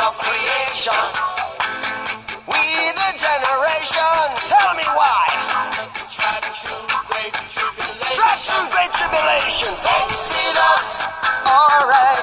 of creation. We the generation, tell me why. Track through great tribulations, Exodus, alright.